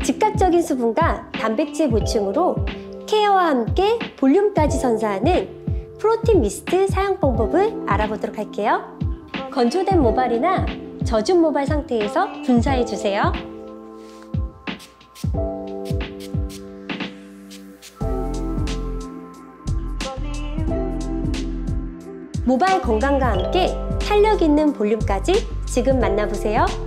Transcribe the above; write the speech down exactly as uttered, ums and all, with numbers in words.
즉각적인 수분과 단백질 보충으로 케어와 함께 볼륨까지 선사하는 프로틴 미스트 사용 방법을 알아보도록 할게요. 건조된 모발이나 젖은 모발 상태에서 분사해 주세요. 모발 건강과 함께 탄력 있는 볼륨까지 지금 만나보세요.